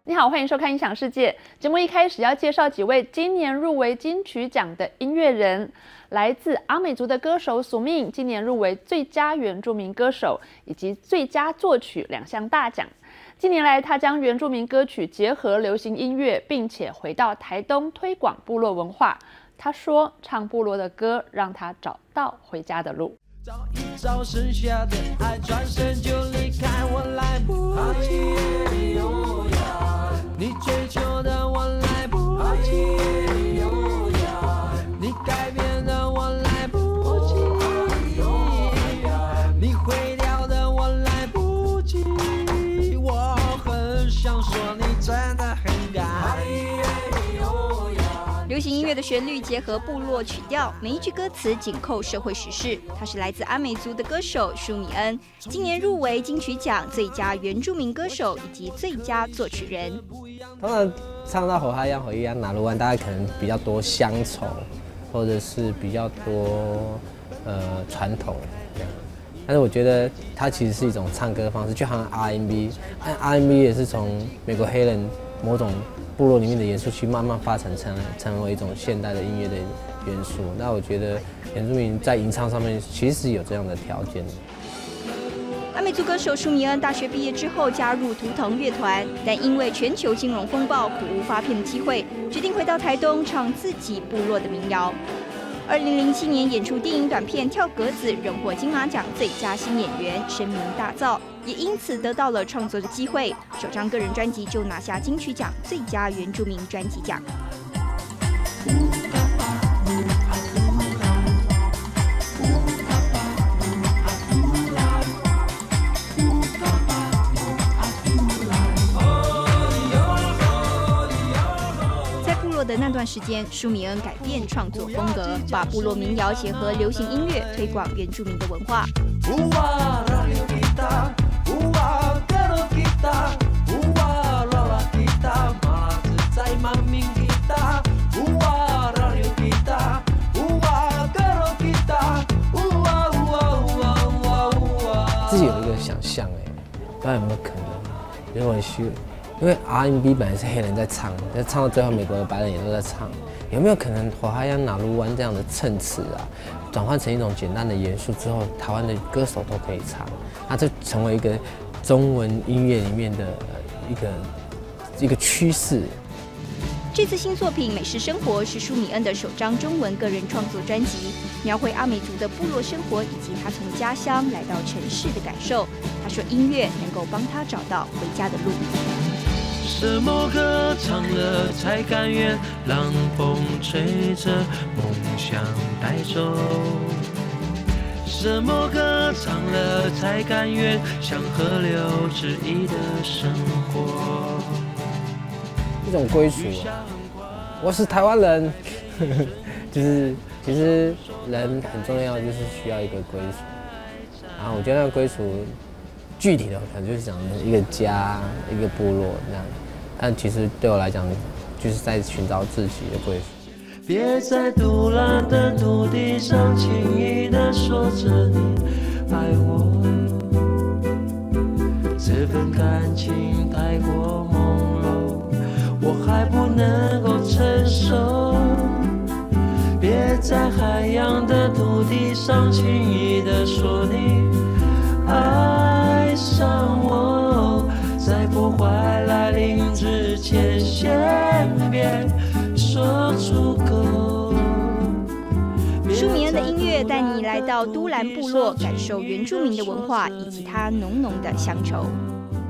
你好，欢迎收看《音响世界》。节目一开始要介绍几位今年入围金曲奖的音乐人。来自阿美族的歌手苏命，今年入围最佳原住民歌手以及最佳作曲2项大奖。近年来，他将原住民歌曲结合流行音乐，并且回到台东推广部落文化。他说，唱部落的歌让他找到回家的路。 找一找剩下的爱，转身就离开，我来不及。你追求的我来不及，你改变的我来不及，你毁掉的我来不及。我很想说你真的很该。 流行音乐的旋律结合部落曲调，每一句歌词紧扣社会时事。他是来自阿美族的歌手舒米恩，今年入围金曲奖最佳原住民歌手以及最佳作曲人。 通常唱到火哈央、火一央、拿鲁湾，大家可能比较多乡愁，或者是比较多传统这样。但是我觉得它其实是一种唱歌方式，就好像 R&B 也是从美国黑人某种部落里面的元素去慢慢发展成为一种现代的音乐的元素。那我觉得原住民在吟唱上面其实是有这样的条件的。 阿美族歌手舒米恩大学毕业之后加入图腾乐团，但因为全球金融风暴，苦无发片的机会，决定回到台东唱自己部落的民谣。2007年演出电影短片《跳格子》，荣获金马奖最佳新演员，声名大噪，也因此得到了创作的机会。首张个人专辑就拿下金曲奖最佳原住民专辑奖。的那段时间，舒米恩改变创作风格，把部落民谣结合流行音乐，推广原住民的文化。 自己有一个想象，不知道有没有可能？因为我因为 R&B 本来是黑人在唱，但唱到最后，美国的白人也都在唱。有没有可能火哈央、拿鲁湾这样的衬词啊，转换成一种简单的元素之后，台湾的歌手都可以唱，那就成为一个中文音乐里面的一个趋势。 这次新作品《美式生活》是舒米恩的首张中文个人创作专辑，描绘阿美族的部落生活以及他从家乡来到城市的感受。他说，音乐能够帮他找到回家的路。 什么歌唱了才甘愿让风吹着梦想带走？什么歌唱了才甘愿像河流恣意的生活？ 一种归属啊，我是台湾人，就是其实人很重要，就是需要一个归属。然后我觉得那个归属，具体的可能就是讲一个家、一个部落这样。但其实对我来讲，就是在寻找自己的归属。 别在独揽的土地上轻易地说着你爱我，这份感情太过朦胧，我还不能够承受。别在海洋的土地上轻易地说你爱上我，在破坏来临之前，先别说出口。 舒米恩的音乐带你来到都兰部落，感受原住民的文化以及它浓浓的乡愁。